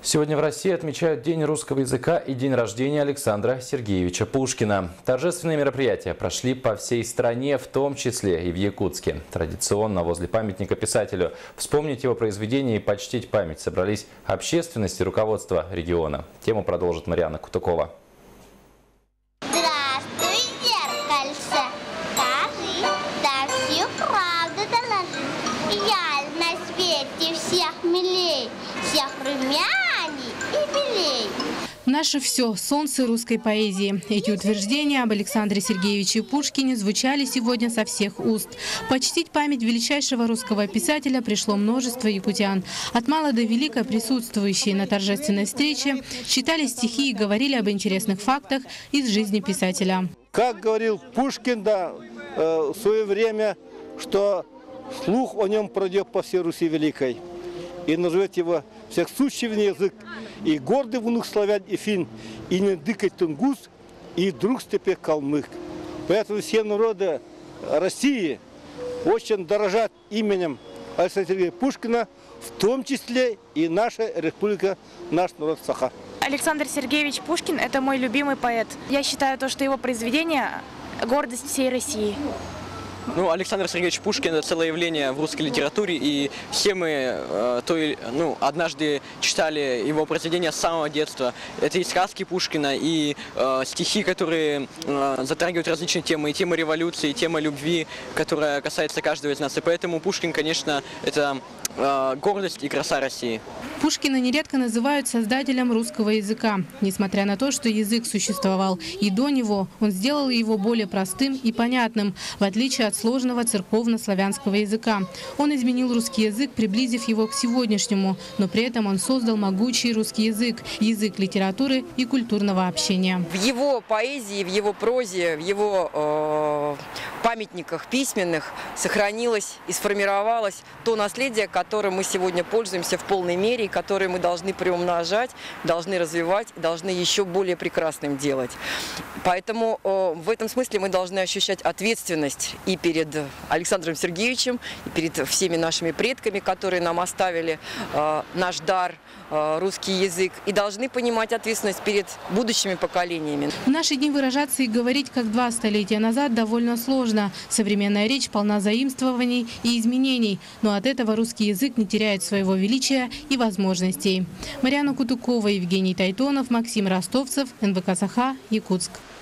Сегодня в России отмечают День русского языка и день рождения Александра Сергеевича Пушкина. Торжественные мероприятия прошли по всей стране, в том числе и в Якутске. Традиционно возле памятника писателю вспомнить его произведение и почтить память собрались общественность и руководство региона. Тему продолжит Марьяна Кутукова. Здравствуй, зеркальце, скажи, да всю правду доложи. Я на свете всех милей, всех румяней и белей. Наше все – солнце русской поэзии. Эти утверждения об Александре Сергеевиче Пушкине звучали сегодня со всех уст. Почтить память величайшего русского писателя пришло множество якутян. От мала до велика присутствующие на торжественной встрече читали стихи и говорили об интересных фактах из жизни писателя. Как говорил Пушкин в свое время, что слух о нем пройдет по всей Руси великой. И назовет его всех сущий язык, и гордый внук славян и фин, и не дыкать тунгус, и друг степи калмык. Поэтому все народы России очень дорожат именем Александра Сергеевича Пушкина, в том числе и наша республика, наш народ Саха. Александр Сергеевич Пушкин – это мой любимый поэт. Я считаю, что его произведение – гордость всей России. Александр Сергеевич Пушкин – это целое явление в русской литературе, и все мы однажды читали его произведения с самого детства. Это и сказки Пушкина, и стихи, которые затрагивают различные темы, и тема революции, и тема любви, которая касается каждого из нас. И поэтому Пушкин, конечно, это гордость и краса России. Пушкина нередко называют создателем русского языка. Несмотря на то, что язык существовал и до него, он сделал его более простым и понятным, в отличие от сложного церковно-славянского языка. Он изменил русский язык, приблизив его к сегодняшнему, но при этом он создал могучий русский язык, язык литературы и культурного общения. В его поэзии, в его прозе, в его памятниках письменных сохранилось и сформировалось то наследие, которым мы сегодня пользуемся в полной мере, и которое мы должны приумножать, должны развивать, должны еще более прекрасным делать. Поэтому в этом смысле мы должны ощущать ответственность и перед Александром Сергеевичем, и перед всеми нашими предками, которые нам оставили наш дар, русский язык, и должны понимать ответственность перед будущими поколениями. В наши дни выражаться и говорить, как 2 столетия назад, довольно сложно. Современная речь полна заимствований и изменений, но от этого русский язык не теряет своего величия и возможностей. Марьяна Кутукова, Евгений Тайтонов, Максим Ростовцев, НВК Саха, Якутск.